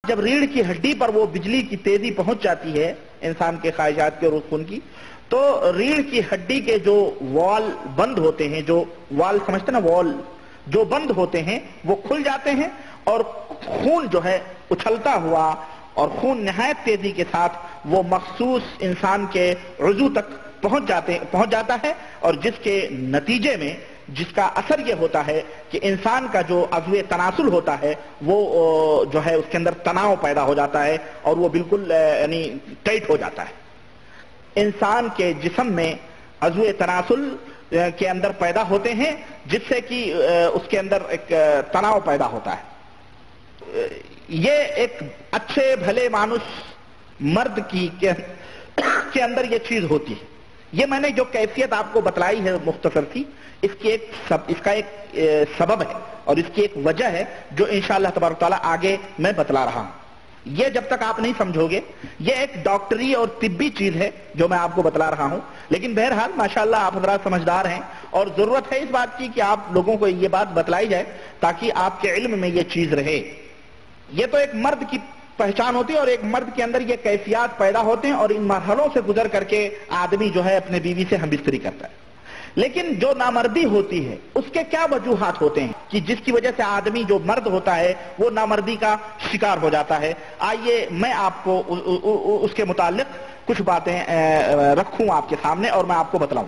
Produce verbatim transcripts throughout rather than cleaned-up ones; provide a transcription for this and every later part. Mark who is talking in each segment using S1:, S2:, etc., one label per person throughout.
S1: جب ریڑھ کی ہڈی پر وہ بجلی کی تیزی پہنچ جاتی ہے انسان کے خواہشات کے اور خون کی، تو ریڑھ کی ہڈی کے جو وال بند ہوتے ہیں، جو وال سمجھتے نا وال جو بند ہوتے ہیں وہ کھل جاتے ہیں، اور خون جو ہے اچھلتا ہوا اور خون نہایت تیزی کے ساتھ وہ مخصوص انسان کے عضو تک پہنچ جاتے پہنچ جاتا ہے، اور جس کے نتیجے میں جس کا اثر یہ ہوتا ہے کہ انسان کا جو عضو تناسل ہوتا ہے وہ جو ہے اس کے اندر تناؤ پیدا ہو جاتا ہے اور وہ بالکل یعنی ٹائٹ ہو جاتا ہے۔ انسان کے جسم میں عضو تناسل کے اندر پیدا ہوتے ہیں جس سے کہ اس کے اندر ایک تناؤ پیدا ہوتا ہے۔ یہ ایک اچھے بھلے مانوس مرد کی کے اندر یہ چیز ہوتی ہے۔ یہ میں نے جو کیفیت آپ کو بتلائی ہے مختصر سی، اس کی ایک سب اس کا ایک سبب ہے اور اس کی ایک وجہ ہے جو انشاءاللہ تبارک تعالیٰ آگے میں بتلا رہا ہوں۔ یہ جب تک آپ نہیں سمجھو گے، یہ ایک ڈاکٹری اور طبی چیز ہے جو میں آپ کو بتلا رہا ہوں، لیکن بہرحال ماشاءاللہ آپ حضرات سمجھدار ہیں اور ضرورت ہے اس بات کی کہ آپ لوگوں کو یہ بات بتلائی جائے تاکہ آپ کے علم میں یہ چیز رہے۔ یہ تو ایک مرد کی پہچان ہوتی ہے اور ایک مرد کے اندر یہ کیفیات پیدا ہوتے ہیں اور ان مرحلوں سے گزر کر کے آدمی جو ہے اپنے بیوی سے ہم بستری کرتا ہے۔ لیکن جو نامردی ہوتی ہے اس کے کیا وجوہات ہوتے ہیں کہ جس کی وجہ سے آدمی جو مرد ہوتا ہے وہ نامردی کا شکار ہو جاتا ہے؟ آئیے میں آپ کو اس کے متعلق کچھ باتیں رکھوں آپ کے سامنے اور میں آپ کو بتلاؤں۔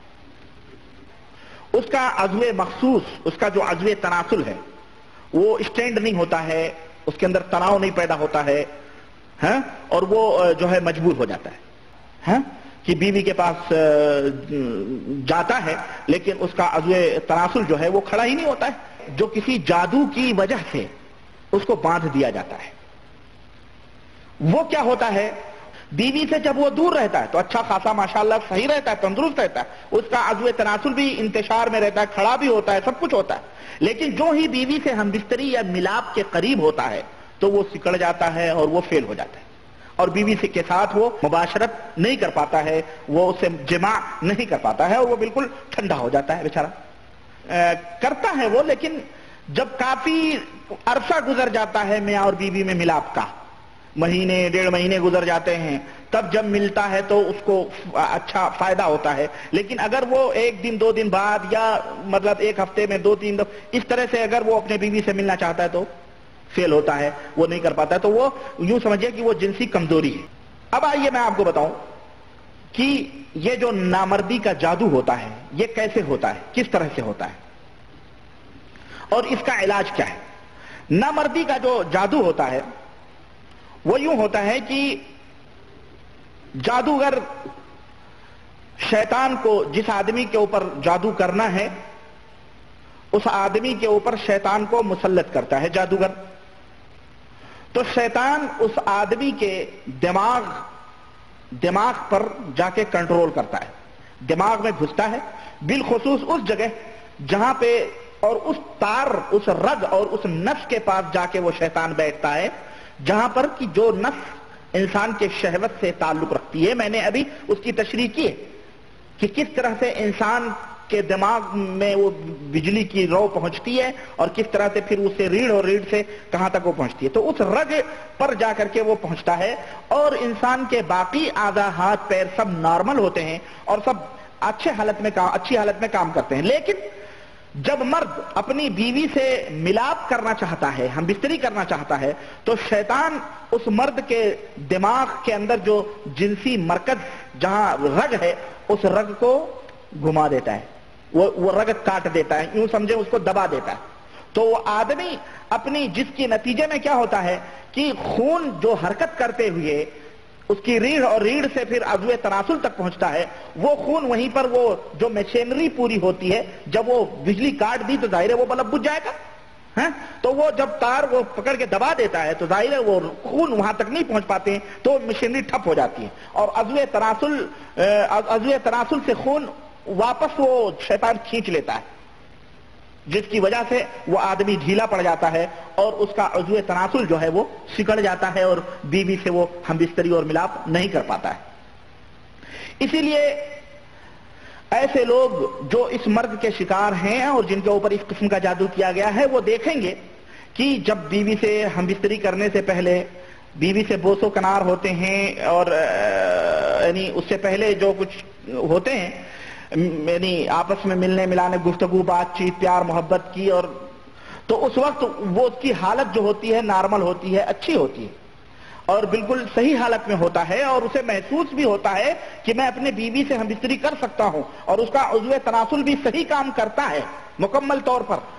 S1: اس کا عضو مخصوص، اس کا جو عضو تناسل ہے وہ اسٹینڈ نہیں ہوتا ہے، اس کے اندر تناؤ نہیں پیدا ہوتا ہے، ہاں، اور وہ جو ہے مجبور ہو جاتا ہے، ہاں، کہ بیوی کے پاس جاتا ہے لیکن اس کا عضو تناسل جو ہے وہ کھڑا ہی نہیں ہوتا ہے، جو کسی جادو کی وجہ سے اس کو باندھ دیا جاتا ہے۔ وہ کیا ہوتا ہے؟ بیوی سے جب وہ دور رہتا ہے تو اچھا خاصا ماشاءاللہ صحیح رہتا ہے، تندرست رہتا ہے، اس کا عضو تناسل بھی انتشار میں رہتا ہے، کھڑا بھی ہوتا ہے، سب کچھ ہوتا ہے، لیکن جو ہی بیوی سے ہم بستری یا ملاپ کے قریب ہوتا ہے تو وہ سکڑ جاتا ہے اور وہ فیل ہو جاتا ہے اور بیوی کے ساتھ وہ مباشرت نہیں کر پاتا ہے، وہ اسے جماع نہیں کر پاتا ہے اور وہ بالکل ٹھنڈا ہو جاتا ہے بیچارہ۔ کرتا ہے وہ، لیکن جب کافی عرصہ گزر جاتا ہے میاں اور بیوی میں ملاپ کا، مہینے ڈیڑھ مہینے گزر جاتے ہیں، تب جب ملتا ہے تو اس کو اچھا فائدہ ہوتا ہے، لیکن اگر وہ ایک دن دو دن بعد یا مطلب ایک ہفتے میں دو تین دو اس طرح سے اگر وہ اپنے بیوی سے ملنا چاہتا ہے تو فیل ہوتا ہے، وہ نہیں کر پاتا ہے، تو وہ یوں سمجھے کہ وہ جنسی کمزوری ہے۔ اب آئیے میں آپ کو بتاؤں کہ یہ جو نامردی کا جادو ہوتا ہے یہ کیسے ہوتا ہے، کس طرح سے ہوتا ہے اور اس کا علاج کیا ہے۔ نامردی کا جو جادو ہوتا ہے وہ یوں ہوتا ہے کہ جادوگر شیطان کو جس آدمی کے اوپر جادو کرنا ہے اس آدمی کے اوپر شیطان کو مسلط کرتا ہے جادوگر، تو شیطان اس آدمی کے دماغ دماغ پر جا کے کنٹرول کرتا ہے، دماغ میں گھستا ہے، بالخصوص اس جگہ جہاں پہ اور اس تار اس رگ اور اس نس کے پاس جا کے وہ شیطان بیٹھتا ہے جہاں پر کہ جو نس انسان کے شہوت سے تعلق رکھتی ہے۔ میں نے ابھی اس کی تشریح کی ہے کہ کس طرح سے انسان کے دماغ میں وہ بجلی کی رو پہنچتی ہے اور کس طرح سے پھر اسے ریڑھ اور ریڑھ سے کہاں تک وہ پہنچتی ہے، تو اس رگ پر جا کر کے وہ پہنچتا ہے اور انسان کے باقی اعضاء ہاتھ پیر سب نارمل ہوتے ہیں اور سب اچھے حالت میں کام اچھی حالت میں کام کرتے ہیں۔ لیکن جب مرد اپنی بیوی سے ملاپ کرنا چاہتا ہے، ہم بستری کرنا چاہتا ہے، تو شیطان اس مرد کے دماغ کے اندر جو جنسی مرکز جہاں رگ ہے اس رگ کو گھما دیتا ہے، وہ وہ رگ کاٹ دیتا ہے، یوں سمجھے اس کو دبا دیتا ہے، تو وہ آدمی اپنی جس کے نتیجے میں کیا ہوتا ہے کہ خون جو حرکت کرتے ہوئے اس کی ریڑھ اور ریڑھ سے پھر عضو تناسل تک پہنچتا ہے، وہ خون وہیں پر وہ جو مشینری پوری ہوتی ہے، جب وہ بجلی کاٹ دی تو ظاہر ہے وہ بلب بجھ جائے گا، ہاں، تو وہ جب تار وہ پکڑ کے دبا دیتا ہے تو ظاہر ہے وہ خون وہاں تک نہیں پہنچ پاتے ہیں، تو مشینری ٹھپ ہو جاتی ہے اور عضو تناسل عضو تناسل سے خون واپس وہ شیطان کھینچ لیتا ہے، جس کی وجہ سے وہ آدمی ڈھیلا پڑ جاتا ہے اور اس کا عضو تناسل جو ہے وہ سکڑ جاتا ہے اور بیوی سے وہ ہم بستری اور ملاپ نہیں کر پاتا ہے۔ اسی لیے ایسے لوگ جو اس مرض کے شکار ہیں اور جن کے اوپر اس قسم کا جادو کیا گیا ہے وہ دیکھیں گے کہ جب بیوی سے ہم بستری کرنے سے پہلے بیوی سے بوس و کنار ہوتے ہیں اور یعنی اس سے پہلے جو کچھ ہوتے ہیں یعنی آپس میں ملنے ملانے گفتگو بات چیت پیار محبت کی، اور تو اس وقت وہ اس کی حالت جو ہوتی ہے نارمل ہوتی ہے، اچھی ہوتی ہے اور بالکل صحیح حالت میں ہوتا ہے، اور اسے محسوس بھی ہوتا ہے کہ میں اپنے بیوی سے ہم بستری کر سکتا ہوں، اور اس کا عضو تناسل بھی صحیح کام کرتا ہے مکمل طور پر۔